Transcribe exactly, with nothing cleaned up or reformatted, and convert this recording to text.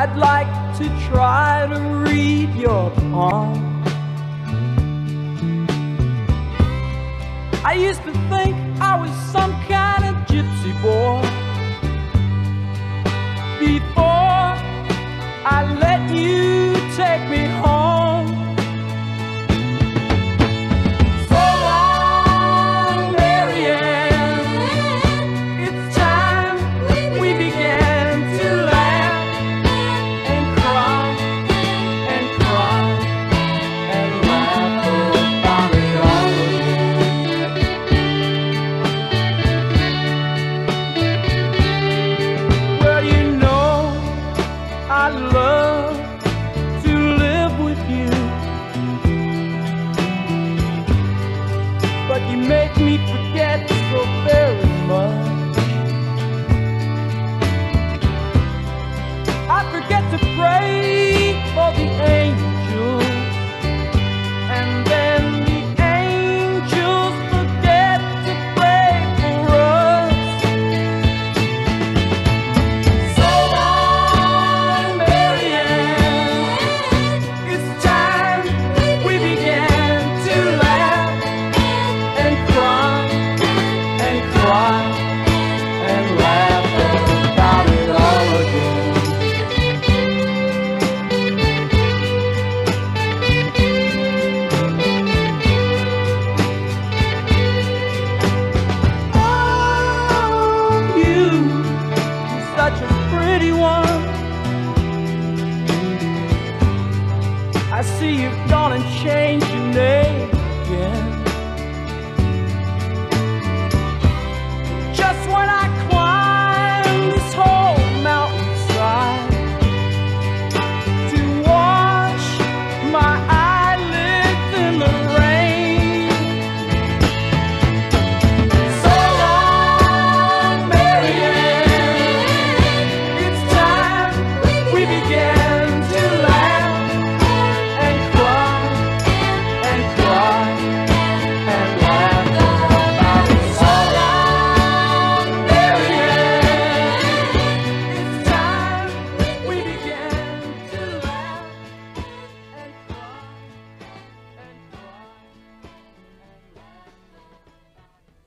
I'd like to try to read your palm. I used to think I was some kind of gypsy boy before I let you take me home. So long, Marianne, it's time we began to laugh and cry and cry and laugh about it all again. Well, you know I love to live with you, but you make me forget so very much. I forget to pray for the angels, and then the angels forget to pray for us. So long, Marianne, it's time we began to laugh and cry and cry and laugh about it all again. Oh, you, you're such a pretty one. I see you've gone and changed your name again.